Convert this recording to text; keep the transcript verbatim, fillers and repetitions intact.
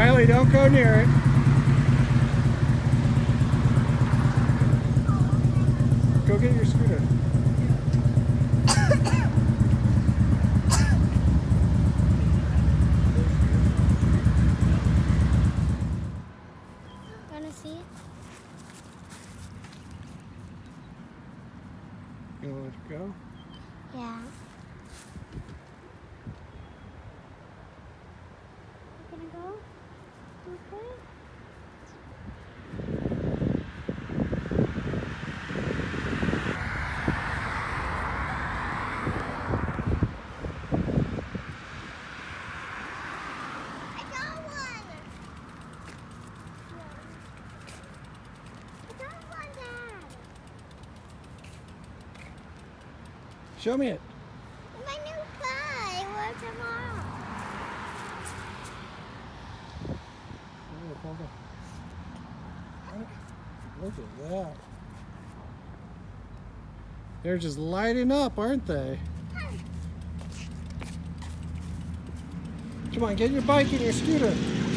Wiley, don't go near it. Go get your scooter. Wanna see it? You want to go? Yeah. You gonna go? Okay. I got one. I got one, Dad. Show me it. My new bike. Where's tomorrow? Oh, hold on. Look at that. They're just lighting up, aren't they? Come on, get your bike and your scooter.